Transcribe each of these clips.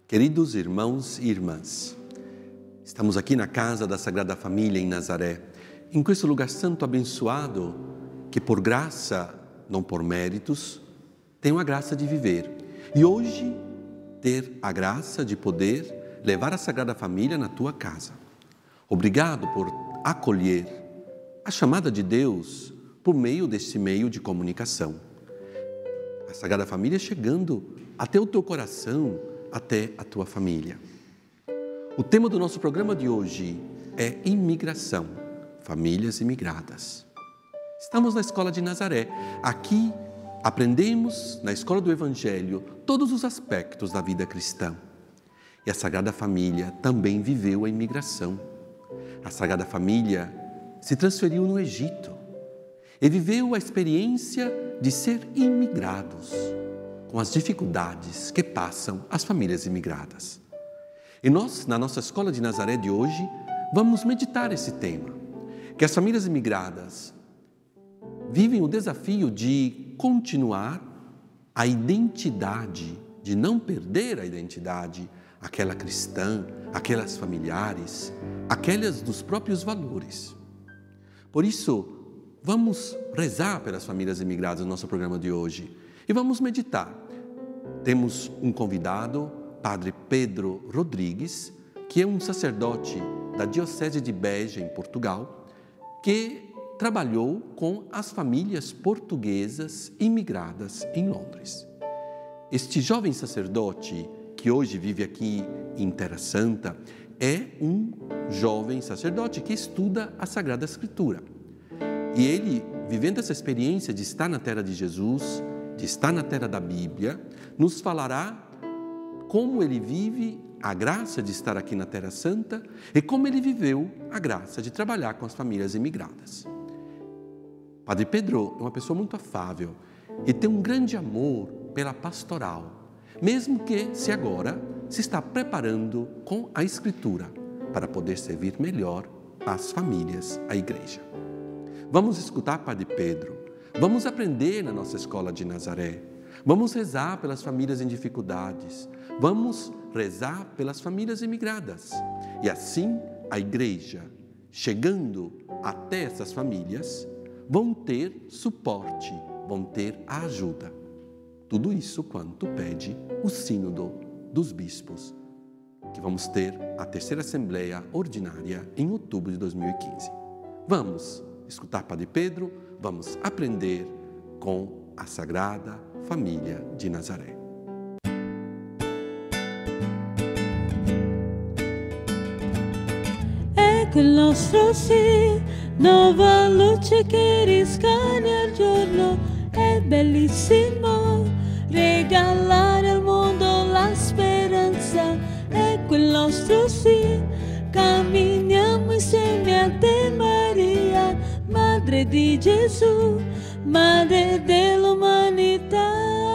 Queridos irmãos e irmãs, estamos aqui na casa da Sagrada Família em Nazaré, em este lugar santo abençoado, que por graça, não por méritos, tenho a graça de viver. E hoje, ter a graça de poder levar a Sagrada Família na tua casa. Obrigado por acolher a chamada de Deus por meio deste meio de comunicação. A Sagrada Família chegando até o teu coração, até a tua família. O tema do nosso programa de hoje é imigração, famílias imigradas. Estamos na Escola de Nazaré. Aqui aprendemos, na Escola do Evangelho, todos os aspectos da vida cristã. E a Sagrada Família também viveu a imigração. A Sagrada Família se transferiu no Egito e viveu a experiência de ser imigrados, com as dificuldades que passam as famílias imigradas. E nós, na nossa Escola de Nazaré de hoje, vamos meditar esse tema, que as famílias imigradas vivem o desafio de continuar a identidade, de não perder a identidade, aquela cristã, aquelas familiares, aquelas dos próprios valores. Por isso, vamos rezar pelas famílias imigradas no nosso programa de hoje e vamos meditar. Temos um convidado, Padre Pedro Rodrigues, que é um sacerdote da Diocese de Beja, em Portugal, que trabalhou com as famílias portuguesas imigradas em Londres. Este jovem sacerdote, que hoje vive aqui em Terra Santa, é um jovem sacerdote que estuda a Sagrada Escritura. E ele, vivendo essa experiência de estar na terra de Jesus, de estar na terra da Bíblia, nos falará como ele vive a graça de estar aqui na Terra Santa e como ele viveu a graça de trabalhar com as famílias imigradas. Padre Pedro é uma pessoa muito afável e tem um grande amor pela pastoral, mesmo que agora se está preparando com a Escritura para poder servir melhor as famílias, a Igreja. Vamos escutar Padre Pedro, vamos aprender na nossa Escola de Nazaré, vamos rezar pelas famílias em dificuldades, vamos rezar pelas famílias imigradas. E assim a Igreja, chegando até essas famílias, vão ter suporte, vão ter a ajuda. Tudo isso quanto pede o Sínodo dos Bispos, que vamos ter a terceira Assembleia Ordinária em outubro de 2015. Vamos escutar Padre Pedro, vamos aprender com a Sagrada Família de Nazaré. Ecco il nostro sì, nuova luce che riscaglia il giorno, è bellissimo regalare al mondo la speranza. Ecco il nostro sì, camminiamo insieme a te Maria, Madre di Gesù, Madre dell'umanità.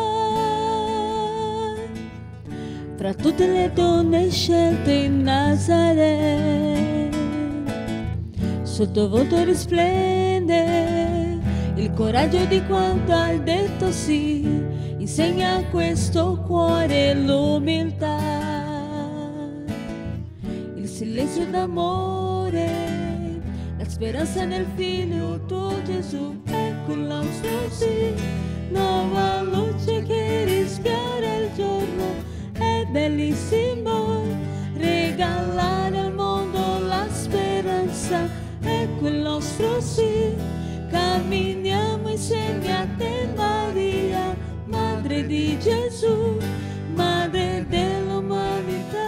Fra tutte le donne scelte in Nazaré, sottovoto risplende il coraggio di quanto hai detto sì, insegna a questo cuore l'umiltà, il silenzio d'amore, la speranza nel figlio tuo Gesù. Ecco il nostro sì, nuova luce che rischiara il giorno, è bellissimo regalare al mondo la speranza. Ecco il nostro sì, camminiamo insieme a te Maria, Madre di Gesù, Madre dell'umanità.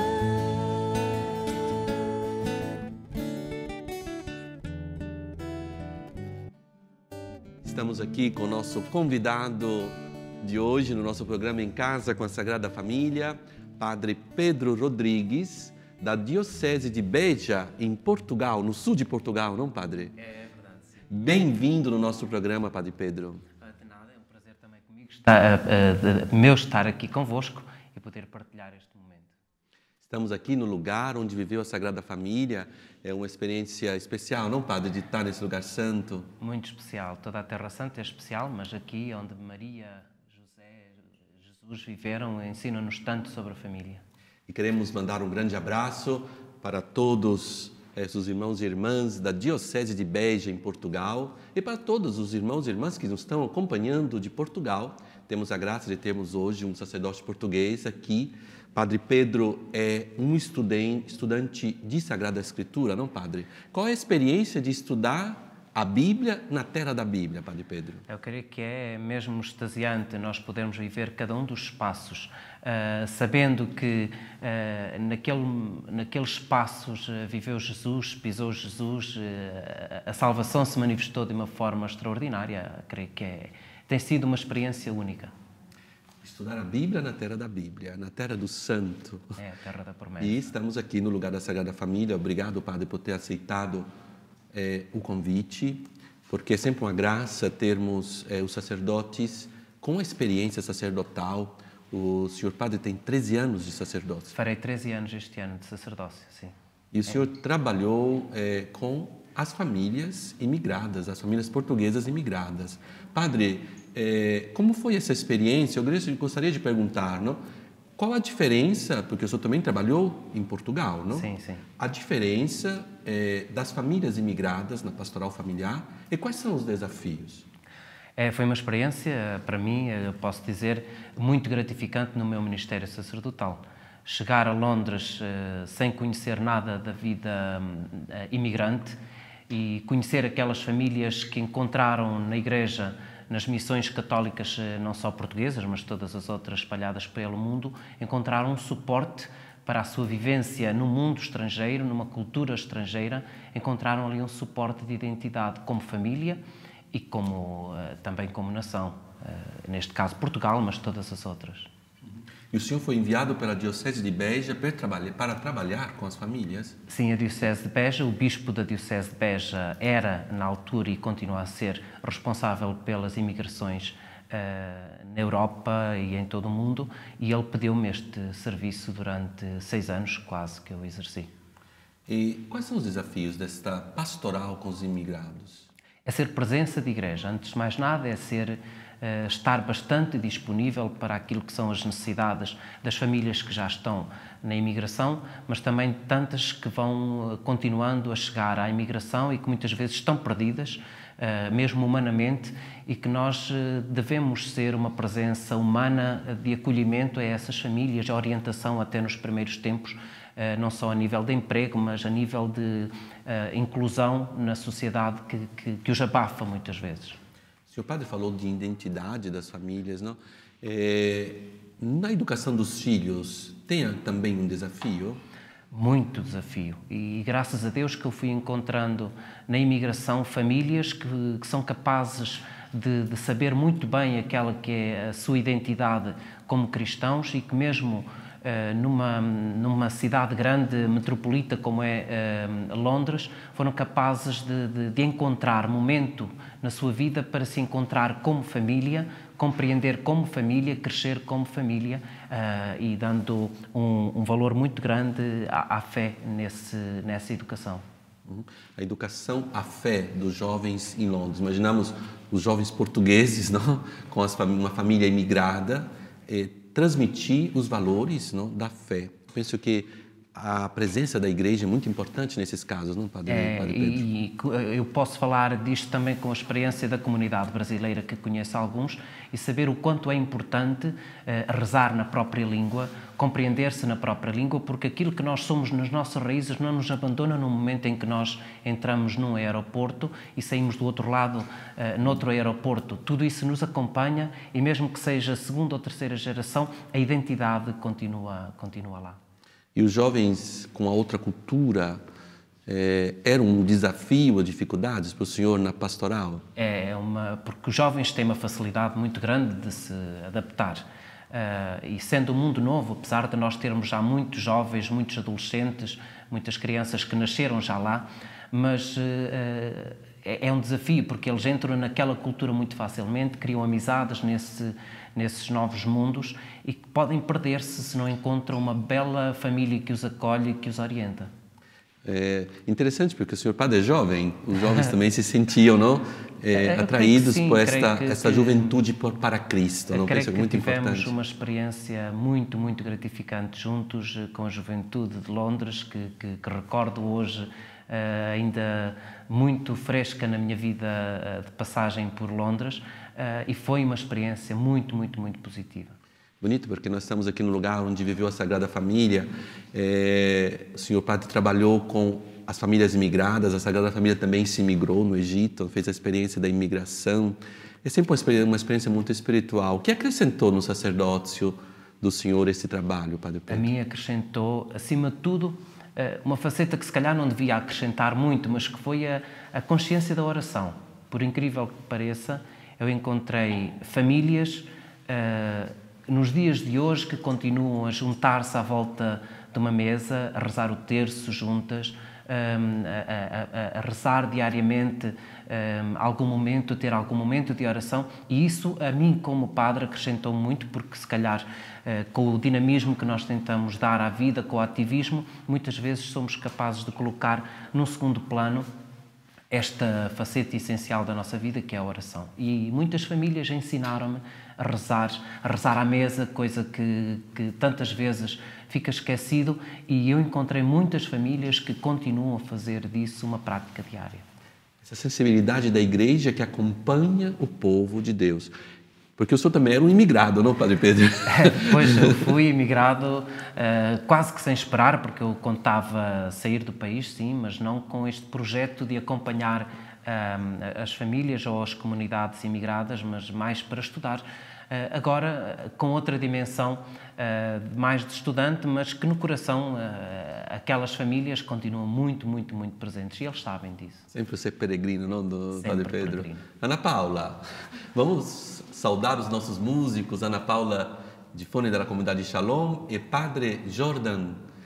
Estamos aqui com o nosso convidado de hoje no nosso programa Em Casa com a Sagrada Família, Padre Pedro Rodrigues, da Diocese de Beja, em Portugal, no sul de Portugal, não, Padre? É verdade, sim. Bem-vindo no nosso programa, Padre Pedro. De nada, é um prazer também comigo estar aqui convosco e poder partilhar este momento. Estamos aqui no lugar onde viveu a Sagrada Família. É uma experiência especial, não, Padre, de estar nesse lugar santo? Muito especial. Toda a Terra Santa é especial, mas aqui onde Maria, José, Jesus viveram, ensinam-nos tanto sobre a família. E queremos mandar um grande abraço para todos os irmãos e irmãs da Diocese de Beja, em Portugal, e para todos os irmãos e irmãs que nos estão acompanhando de Portugal. Temos a graça de termos hoje um sacerdote português aqui. Padre Pedro é um estudante de Sagrada Escritura, não, Padre? Qual é a experiência de estudar a Bíblia na terra da Bíblia, Padre Pedro? Eu creio que é mesmo extasiante nós podermos viver cada um dos espaços, sabendo que naqueles espaços viveu Jesus, pisou Jesus, a salvação se manifestou de uma forma extraordinária. Creio que tem sido uma experiência única. Estudar a Bíblia na terra da Bíblia, na terra do Santo. É a terra da promessa. E estamos aqui no lugar da Sagrada Família. Obrigado, Padre, por ter aceitado o convite, porque é sempre uma graça termos os sacerdotes com a experiência sacerdotal. O senhor Padre tem 13 anos de sacerdócio. Farei 13 anos este ano de sacerdócio, sim. E o senhor trabalhou com as famílias imigradas, as famílias portuguesas imigradas. Padre, como foi essa experiência? Eu gostaria de perguntar, não? Qual a diferença, porque o senhor também trabalhou em Portugal, não? Sim, sim. A diferença das famílias imigradas na pastoral familiar e quais são os desafios? Foi uma experiência, para mim, eu posso dizer, muito gratificante no meu ministério sacerdotal. Chegar a Londres sem conhecer nada da vida imigrante e conhecer aquelas famílias que encontraram na Igreja, nas missões católicas, não só portuguesas, mas todas as outras espalhadas pelo mundo, encontraram um suporte para a sua vivência no mundo estrangeiro, numa cultura estrangeira, encontraram ali um suporte de identidade como família e também como nação. Neste caso Portugal, mas todas as outras. E o senhor foi enviado pela Diocese de Beja para trabalhar com as famílias? Sim, a Diocese de Beja, o bispo da Diocese de Beja era, na altura, e continua a ser, responsável pelas imigrações na Europa e em todo o mundo, e ele pediu-me este serviço durante 6 anos, quase, que eu exerci. E quais são os desafios desta pastoral com os imigrados? É ser presença de igreja, antes de mais nada, é estar bastante disponível para aquilo que são as necessidades das famílias que já estão na imigração, mas também tantas que vão continuando a chegar à imigração e que muitas vezes estão perdidas, mesmo humanamente, e que nós devemos ser uma presença humana de acolhimento a essas famílias, a orientação até nos primeiros tempos, não só a nível de emprego, mas a nível de inclusão na sociedade que os abafa muitas vezes. O senhor Padre falou de identidade das famílias, não? Na educação dos filhos, tem também um desafio? Muito desafio. E graças a Deus que eu fui encontrando na imigração famílias que são capazes de saber muito bem aquela que é a sua identidade como cristãos e que mesmo numa cidade grande, metropolita como é Londres, foram capazes de encontrar momento na sua vida para se encontrar como família, compreender como família, crescer como família e dando um valor muito grande à fé nessa educação. A educação à fé dos jovens em Londres. Imaginamos os jovens portugueses, não? Com uma família imigrada, transmitir os valores, não, da fé. Penso que a presença da Igreja é muito importante nesses casos, não, Padre Pedro? E eu posso falar disto também com a experiência da comunidade brasileira, que conheço alguns, e saber o quanto é importante rezar na própria língua, compreender-se na própria língua, porque aquilo que nós somos nas nossas raízes não nos abandona no momento em que nós entramos num aeroporto e saímos do outro lado, noutro aeroporto. Tudo isso nos acompanha e mesmo que seja segunda ou terceira geração, a identidade continua lá. E os jovens com a outra cultura era um desafio, dificuldades para o senhor na pastoral? Porque os jovens têm uma facilidade muito grande de se adaptar. E sendo um mundo novo, apesar de nós termos já muitos jovens, muitos adolescentes, muitas crianças que nasceram já lá, mas é um desafio porque eles entram naquela cultura muito facilmente, criam amizades nesses novos mundos e que podem perder-se se não encontram uma bela família que os acolhe e que os orienta. É interessante porque o senhor padre é jovem, os jovens também se sentiam, não? Atraídos por esta juventude para Cristo, não? Penso que é muito tivemos importante. uma experiência muito, muito gratificante juntos com a juventude de Londres, que recordo hoje ainda muito fresca na minha vida de passagem por Londres, e foi uma experiência muito, muito, muito positiva. Bonito, porque nós estamos aqui no lugar onde viveu a Sagrada Família. O senhor padre trabalhou com as famílias imigradas, a Sagrada Família também se imigrou no Egito, fez a experiência da imigração. É sempre uma experiência muito espiritual. O que acrescentou no sacerdócio do senhor esse trabalho, Padre Pedro? A mim acrescentou, acima de tudo, uma faceta que se calhar não devia acrescentar muito, mas que foi a consciência da oração. Por incrível que pareça, eu encontrei famílias nos dias de hoje que continuam a juntar-se à volta de uma mesa, a rezar o terço juntas, a rezar diariamente ter algum momento de oração, e isso a mim como padre acrescentou muito, porque se calhar com o dinamismo que nós tentamos dar à vida, com o ativismo, muitas vezes somos capazes de colocar num segundo plano esta faceta essencial da nossa vida, que é a oração. E muitas famílias ensinaram-me a rezar à mesa, coisa que tantas vezes fica esquecido, e eu encontrei muitas famílias que continuam a fazer disso uma prática diária. Essa sensibilidade da igreja que acompanha o povo de Deus. Porque o senhor também era um imigrado, não, Padre Pedro? Pois, eu fui imigrado quase que sem esperar, porque eu contava sair do país, sim, mas não com este projeto de acompanhar as famílias ou as comunidades imigradas, mas mais para estudar. Agora, com outra dimensão, mais de estudante, mas que no coração aquelas famílias continuam muito, muito, muito presentes, e eles sabem disso. Sempre ser peregrino, não, do Padre Pedro? Peregrino. Ana Paula, vamos saudar os nossos músicos, Ana Paula de Fone da Comunidade Shalom e Padre Jordan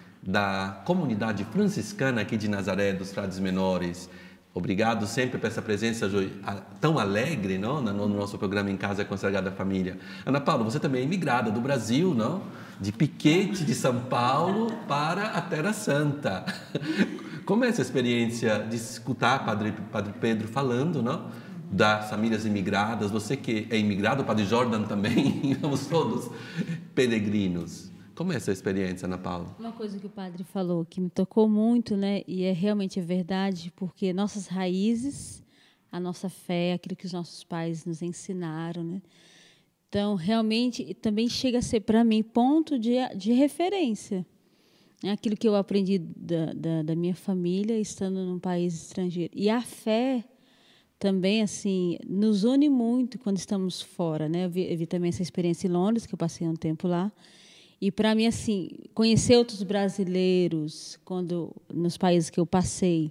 da comunidade franciscana aqui de Nazaré, dos Frades Menores. Obrigado sempre por essa presença tão alegre, não? No nosso programa Em Casa com a Sagrada Família. Ana Paula, você também é imigrada do Brasil, não? De Piquete, de São Paulo, para a Terra Santa. Como é essa experiência de escutar Padre Pedro falando, não? Das famílias imigradas, você que é imigrado, o Padre Jordan também, somos todos peregrinos. Como é essa experiência, Ana Paula? Uma coisa que o padre falou que me tocou muito, né? E realmente verdade, porque nossas raízes, a nossa fé, aquilo que os nossos pais nos ensinaram, né? Então, realmente, também chega a ser, para mim, ponto de referência. Aquilo que eu aprendi da minha família, estando num país estrangeiro. E a fé também, assim, nos une muito quando estamos fora, né? Eu vi também essa experiência em Londres, que eu passei um tempo lá. E, para mim, assim, conhecer outros brasileiros nos países que eu passei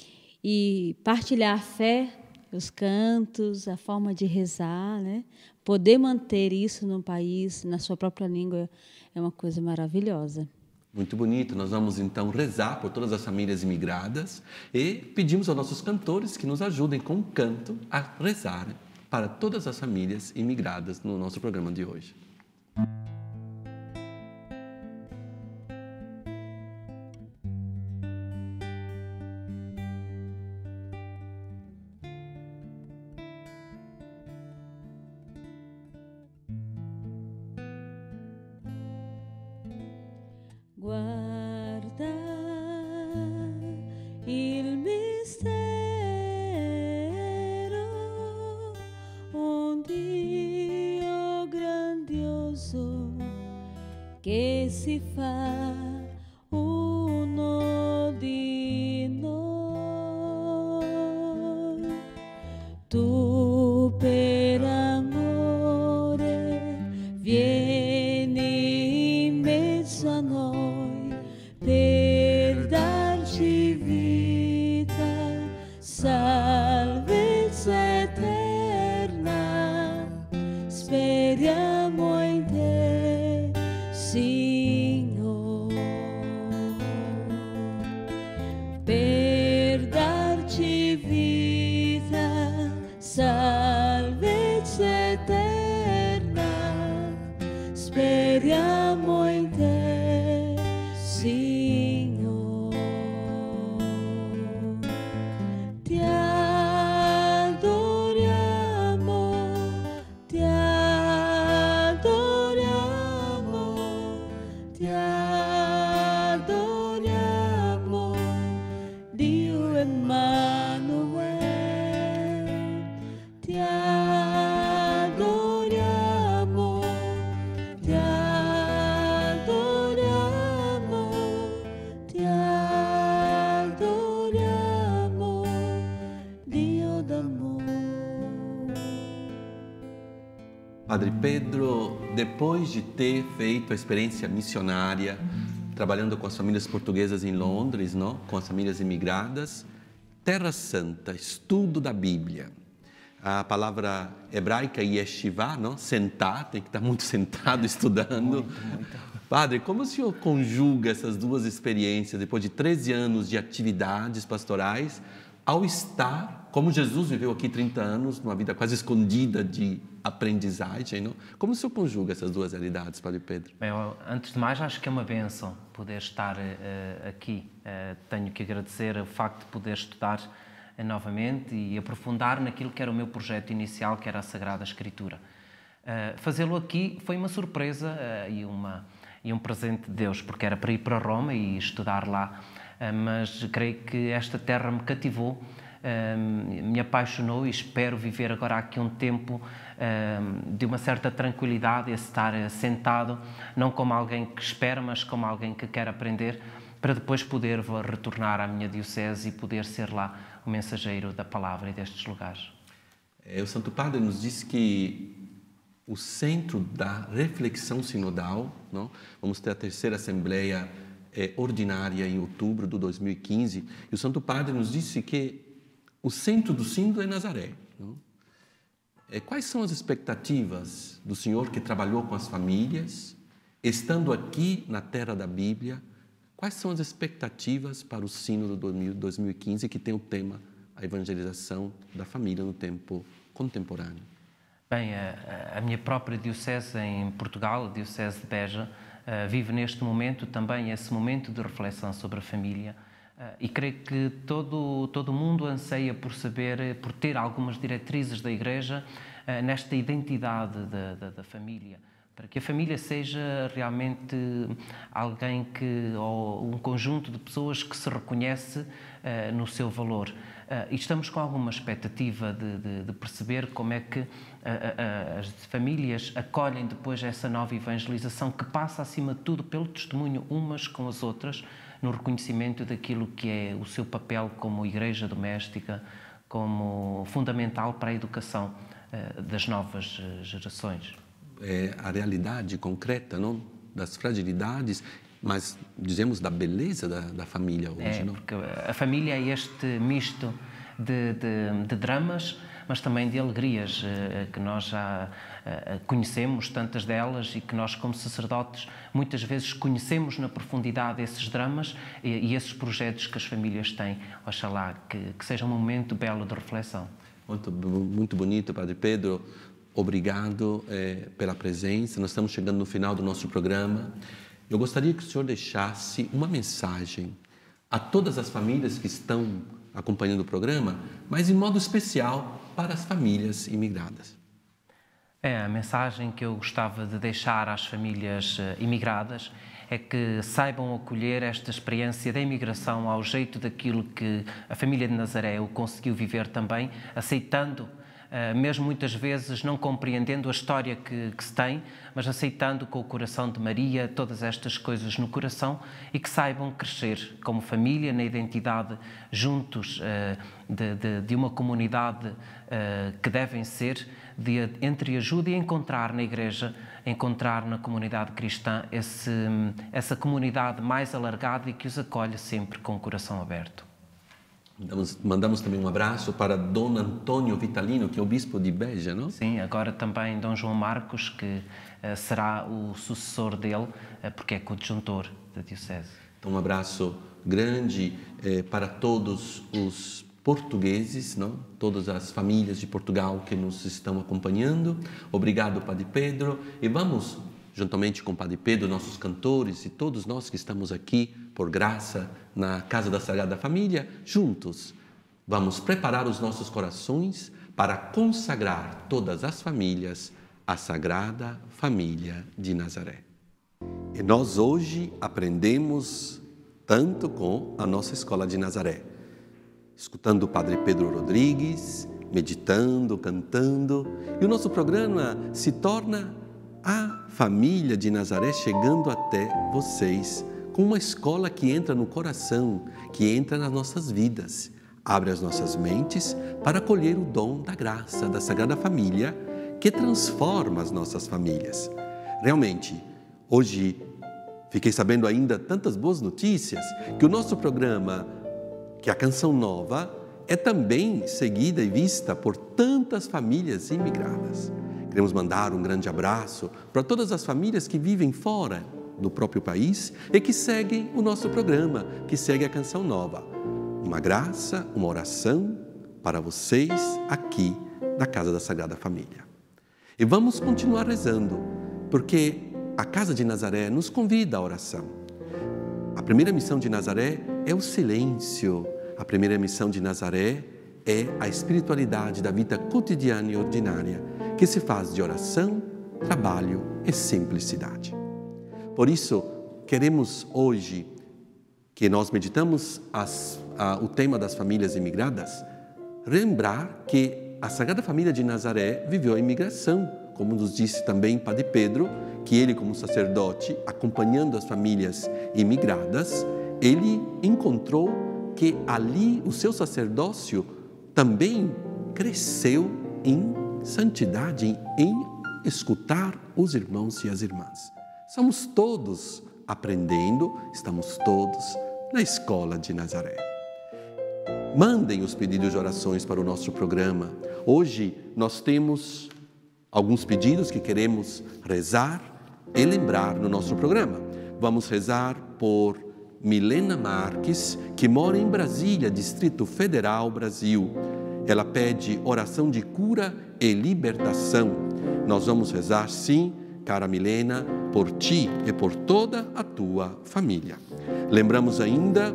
e partilhar a fé, os cantos, a forma de rezar, né? Poder manter isso num país, na sua própria língua, é uma coisa maravilhosa. Muito bonito. Nós vamos, então, rezar por todas as famílias imigradas e pedimos aos nossos cantores que nos ajudem com o canto a rezar para todas as famílias imigradas no nosso programa de hoje. Guarda il mistero, un Dio grandioso che si fa uno di noi. Tu per amore vieni in mezzo a noi per darci vita, salvezza eterna. Speriamo in te, Signore. Padre Pedro, depois de ter feito a experiência missionária, trabalhando com as famílias portuguesas em Londres, não? Com as famílias imigradas, Terra Santa, estudo da Bíblia. A palavra hebraica yeshivá, não? Sentar, tem que estar muito sentado estudando. Muito. Padre, como o senhor conjuga essas duas experiências, depois de 13 anos de atividades pastorais, ao estar, como Jesus viveu aqui 30 anos, numa vida quase escondida de aprendizagem, não? Como o senhor conjuga essas duas realidades, Padre Pedro? Bem, antes de mais, acho que é uma bênção poder estar aqui. Tenho que agradecer o facto de poder estudar novamente e aprofundar naquilo que era o meu projeto inicial, que era a Sagrada Escritura. Fazê-lo aqui foi uma surpresa e um presente de Deus, porque era para ir para Roma e estudar lá, mas creio que esta terra me cativou, me apaixonou e espero viver agora aqui um tempo de uma certa tranquilidade, estar sentado, não como alguém que espera, mas como alguém que quer aprender, para depois poder retornar à minha diocese e poder ser lá o mensageiro da palavra e destes lugares. O Santo Padre nos disse que o centro da reflexão sinodal, não? Vamos ter a terceira Assembleia Ordinária em outubro de 2015, e o Santo Padre nos disse que o centro do sínodo é Nazaré. Não? Quais são as expectativas do senhor que trabalhou com as famílias, estando aqui na terra da Bíblia? Quais são as expectativas para o sínodo de 2015, que tem o tema a evangelização da família no tempo contemporâneo? Bem, a minha própria diocese em Portugal, a diocese de Beja, vive neste momento também esse momento de reflexão sobre a família, e creio que todo mundo anseia por saber, por ter algumas diretrizes da Igreja nesta identidade da família, para que a família seja realmente alguém ou um conjunto de pessoas que se reconhece no seu valor. E estamos com alguma expectativa de perceber como é que as famílias acolhem depois essa nova evangelização, que passa, acima de tudo, pelo testemunho umas com as outras, no reconhecimento daquilo que é o seu papel como igreja doméstica, como fundamental para a educação das novas gerações. É a realidade concreta, não? Das fragilidades, mas dizemos da beleza da família hoje, não? Porque a família é este misto de dramas, mas também de alegrias, que nós já conhecemos, tantas delas, e que nós, como sacerdotes, muitas vezes conhecemos na profundidade esses dramas e esses projetos que as famílias têm. Oxalá que seja um momento belo de reflexão. Muito bonito, Padre Pedro. Obrigado pela presença. Nós estamos chegando no final do nosso programa. Eu gostaria que o senhor deixasse uma mensagem a todas as famílias que estão acompanhando o programa, mas em modo especial para as famílias imigradas. A mensagem que eu gostava de deixar às famílias imigradas é que saibam acolher esta experiência da imigração ao jeito daquilo que a família de Nazaré o conseguiu viver também, aceitando, mesmo muitas vezes não compreendendo a história que se tem, mas aceitando com o coração de Maria todas estas coisas no coração, e que saibam crescer como família, na identidade, juntos de uma comunidade que devem ser, de entreajuda, e encontrar na Igreja, encontrar na comunidade cristã essa comunidade mais alargada e que os acolhe sempre com o coração aberto. Mandamos também um abraço para Dom Antônio Vitalino, que é o bispo de Beja, não? Sim, agora também Dom João Marcos, que será o sucessor dele, porque é coadjuntor da diocese. Então, um abraço grande para todos os portugueses, não? Todas as famílias de Portugal que nos estão acompanhando. Obrigado, Padre Pedro. E vamos, juntamente com o Padre Pedro, nossos cantores e todos nós que estamos aqui, por graça, na Casa da Sagrada Família, juntos, vamos preparar os nossos corações para consagrar todas as famílias à Sagrada Família de Nazaré. E nós hoje aprendemos tanto com a nossa Escola de Nazaré, escutando o Padre Pedro Rodrigues, meditando, cantando, e o nosso programa se torna a Família de Nazaré chegando até vocês, com uma escola que entra no coração, que entra nas nossas vidas, abre as nossas mentes para acolher o dom da graça da Sagrada Família, que transforma as nossas famílias. Realmente, hoje fiquei sabendo ainda tantas boas notícias, que o nosso programa, que é a Canção Nova, é também seguida e vista por tantas famílias imigradas. Queremos mandar um grande abraço para todas as famílias que vivem fora do próprio país e que seguem o nosso programa, que segue a Canção Nova. Uma graça, uma oração para vocês aqui da Casa da Sagrada Família. E vamos continuar rezando, porque a Casa de Nazaré nos convida à oração. A primeira missão de Nazaré é o silêncio. A primeira missão de Nazaré é a espiritualidade da vida cotidiana e ordinária, que se faz de oração, trabalho e simplicidade. Por isso, queremos hoje, que nós meditamos o tema das famílias imigradas, lembrar que a Sagrada Família de Nazaré viveu a imigração, como nos disse também Padre Pedro, que ele, como sacerdote, acompanhando as famílias imigradas, ele encontrou que ali o seu sacerdócio também cresceu em santidade, em escutar os irmãos e as irmãs. Estamos todos aprendendo, estamos todos na escola de Nazaré. Mandem os pedidos de orações para o nosso programa. Hoje nós temos alguns pedidos que queremos rezar e lembrar no nosso programa. Vamos rezar por Milena Marques, que mora em Brasília, Distrito Federal, Brasil. Ela pede oração de cura e libertação. Nós vamos rezar, sim, cara Milena, por ti e por toda a tua família. Lembramos ainda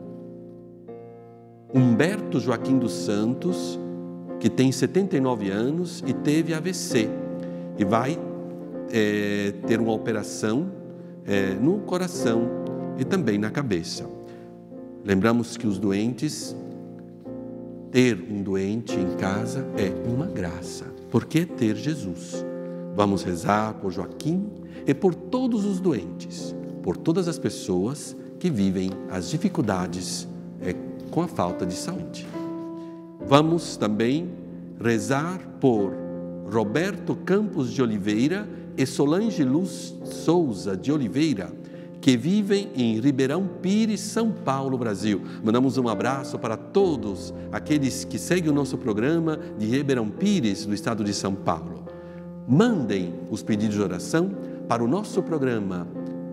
Humberto Joaquim dos Santos, que tem 79 anos e teve AVC e vai ter uma operação no coração e também na cabeça. Lembramos que os doentes, ter um doente em casa é uma graça, porque ter Jesus. Vamos rezar por Joaquim e por todos os doentes, por todas as pessoas que vivem as dificuldades com a falta de saúde. Vamos também rezar por Roberto Campos de Oliveira e Solange Luz Souza de Oliveira, que vivem em Ribeirão Pires, São Paulo, Brasil. Mandamos um abraço para todos aqueles que seguem o nosso programa de Ribeirão Pires, do estado de São Paulo. Mandem os pedidos de oração para o nosso programa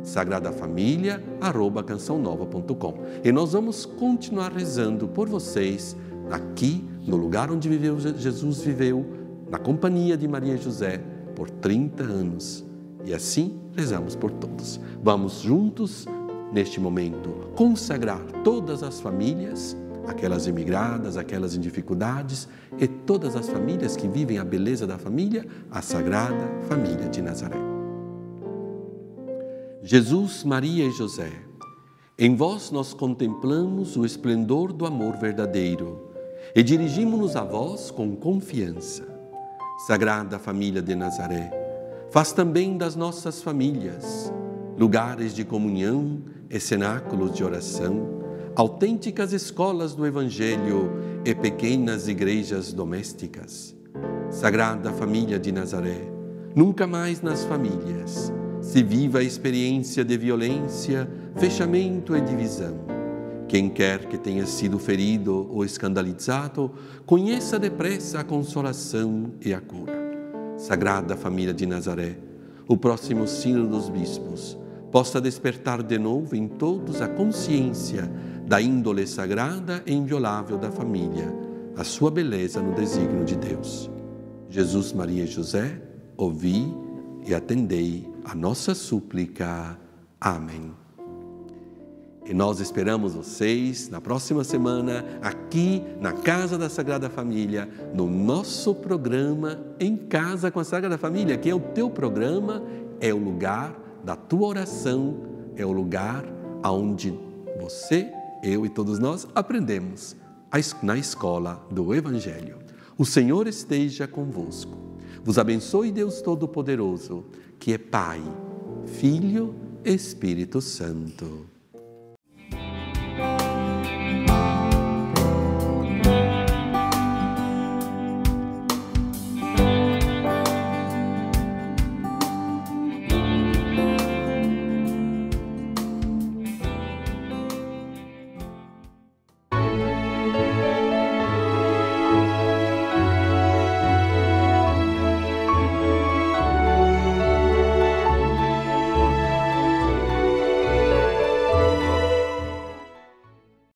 sagradafamilia@cançãonova.com. E nós vamos continuar rezando por vocês aqui no lugar onde Jesus viveu, na companhia de Maria e José, por 30 anos. E assim rezamos por todos. Vamos juntos, neste momento, consagrar todas as famílias, aquelas imigradas, aquelas em dificuldades e todas as famílias que vivem a beleza da família, a Sagrada Família de Nazaré. Jesus, Maria e José, em vós nós contemplamos o esplendor do amor verdadeiro e dirigimos-nos a vós com confiança. Sagrada Família de Nazaré, faz também das nossas famílias lugares de comunhão e cenáculos de oração, autênticas escolas do Evangelho e pequenas igrejas domésticas. Sagrada Família de Nazaré, nunca mais nas famílias se viva a experiência de violência, fechamento e divisão. Quem quer que tenha sido ferido ou escandalizado, conheça depressa a consolação e a cura. Sagrada Família de Nazaré, o próximo sínodo dos bispos possa despertar de novo em todos a consciência da índole sagrada e inviolável da família, a sua beleza no desígnio de Deus. Jesus, Maria e José, ouvi e atendei a nossa súplica. Amém. E nós esperamos vocês na próxima semana, aqui na Casa da Sagrada Família, no nosso programa Em Casa com a Sagrada Família, que é o teu programa, é o lugar da tua oração, é o lugar onde você, eu e todos nós aprendemos na escola do Evangelho. O Senhor esteja convosco. Vos abençoe Deus Todo-Poderoso, que é Pai, Filho e Espírito Santo.